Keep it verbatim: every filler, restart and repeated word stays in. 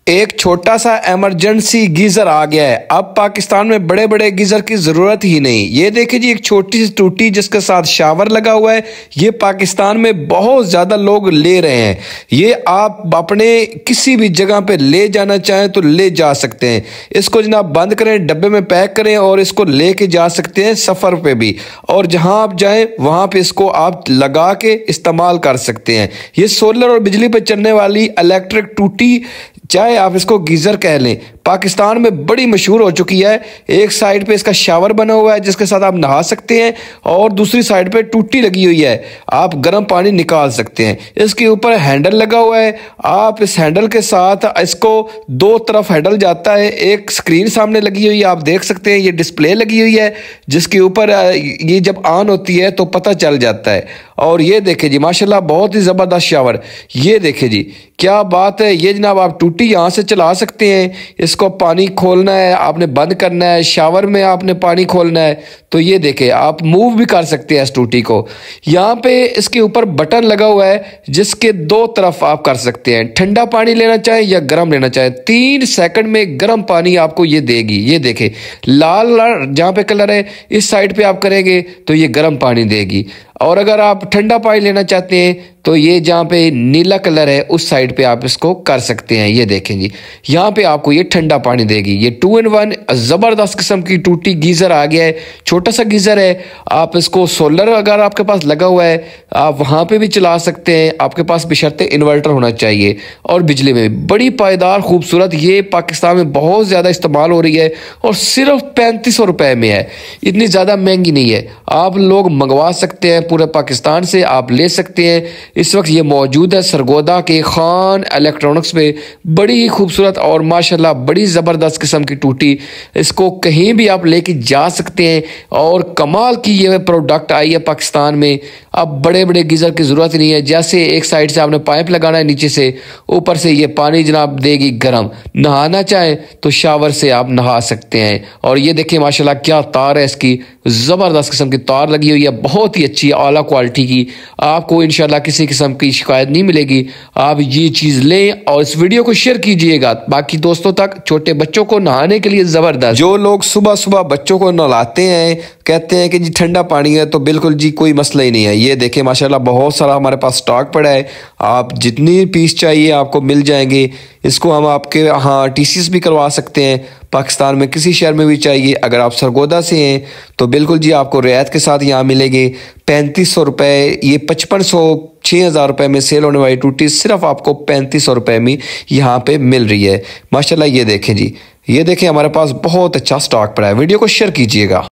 एक छोटा सा इमरजेंसी गीजर आ गया है। अब पाकिस्तान में बड़े बड़े गीजर की जरूरत ही नहीं। ये देखिए जी, एक छोटी सी टूटी जिसके साथ शावर लगा हुआ है। ये पाकिस्तान में बहुत ज्यादा लोग ले रहे हैं। ये आप अपने किसी भी जगह पे ले जाना चाहें तो ले जा सकते हैं। इसको जनाब बंद करें, डब्बे में पैक करें और इसको लेके जा सकते हैं सफर पे भी। और जहां आप जाएं वहां पे इसको आप लगा के इस्तेमाल कर सकते हैं। ये सोलर और बिजली पे चलने वाली इलेक्ट्रिक टूटी, चाहे आप इसको गीजर कह लें, पाकिस्तान में बड़ी मशहूर हो चुकी है। एक साइड पे इसका शावर बना हुआ है जिसके साथ आप नहा सकते हैं और दूसरी साइड पे टूटी लगी हुई है, आप गर्म पानी निकाल सकते हैं। इसके ऊपर हैंडल लगा हुआ है। आप इस हैंडल के साथ इसको दो तरफ हैंडल जाता है। एक स्क्रीन सामने लगी हुई है, आप देख सकते हैं। ये डिस्प्ले लगी हुई है जिसके ऊपर ये जब ऑन होती है तो पता चल जाता है। और ये देखे जी, माशाल्लाह बहुत ही जबरदस्त शावर। ये देखे जी, क्या बात है। ये जनाब आप टूटी यहाँ से चला सकते हैं। इसको पानी खोलना है, आपने बंद करना है, शावर में आपने पानी खोलना है तो ये देखे आप मूव भी कर सकते हैं इस टूटी को। यहाँ पे इसके ऊपर बटन लगा हुआ है जिसके दो तरफ आप कर सकते हैं। ठंडा पानी लेना चाहे या गर्म लेना चाहे, तीन सेकंड में गर्म पानी आपको ये देगी। ये देखे लाल जहाँ पे कलर है इस साइड पे आप करेंगे तो ये गर्म पानी देगी। और अगर आप ठंडा पानी लेना चाहते हैं तो ये जहाँ पे नीला कलर है उस साइड पे आप इसको कर सकते हैं। ये देखें जी, यहाँ पे आपको ये ठंडा पानी देगी। ये टू इन वन जबरदस्त किस्म की टूटी गीजर आ गया है। छोटा सा गीजर है। आप इसको सोलर अगर आपके पास लगा हुआ है आप वहाँ पे भी चला सकते हैं। आपके पास बशर्ते इन्वर्टर होना चाहिए। और बिजली में भी बड़ी पायदार खूबसूरत, ये पाकिस्तान में बहुत ज़्यादा इस्तेमाल हो रही है और सिर्फ पैंतीस सौ रुपये में है। इतनी ज़्यादा महंगी नहीं है। आप लोग मंगवा सकते हैं, पूरे पाकिस्तान से आप ले सकते हैं। इस वक्त ये मौजूद है सरगोदा के खान इलेक्ट्रॉनिक्स में। बड़ी ही खूबसूरत और माशाल्लाह बड़ी ज़बरदस्त किस्म की टूटी। इसको कहीं भी आप लेके जा सकते हैं और कमाल की ये प्रोडक्ट आई है पाकिस्तान में। अब बड़े बड़े गीज़र की ज़रूरत नहीं है। जैसे एक साइड से आपने पाइप लगाना है, नीचे से ऊपर से ये पानी जनाब देगी गर्म। नहाना चाहे तो शावर से आप नहा सकते हैं। और ये देखिए माशाल्लाह क्या तार है, इसकी ज़बरदस्त किस्म की तार लगी हुई है, बहुत ही अच्छी आला क्वालिटी की। आपको इंशाल्लाह किसी किस्म की शिकायत नहीं मिलेगी। आप ये चीज़ लें और इस वीडियो को शेयर कीजिएगा बाकी दोस्तों तक। छोटे बच्चों को नहाने के लिए ज़बरदस्त। जो लोग सुबह सुबह बच्चों को नहलाते हैं, कहते हैं कि जी ठंडा पानी है, तो बिल्कुल जी कोई मसला ही नहीं है। ये देखें माशाल्लाह बहुत सारा हमारे पास स्टॉक पड़ा है। आप जितनी पीस चाहिए आपको मिल जाएंगे। इसको हम आपके यहाँ टी सी एस भी करवा सकते हैं। पाकिस्तान में किसी शहर में भी चाहिए, अगर आप सरगोदा से हैं तो बिल्कुल जी आपको रियायत के साथ यहाँ मिलेंगे। पैंतीस सौ रुपये, ये पचपन सौ छः हज़ार रुपये में सेल होने वाली टूटी सिर्फ आपको पैंतीस सौ रुपये में यहाँ पे मिल रही है। माशाल्लाह ये देखें जी, ये देखें हमारे पास बहुत अच्छा स्टॉक पड़ा है। वीडियो को शेयर कीजिएगा।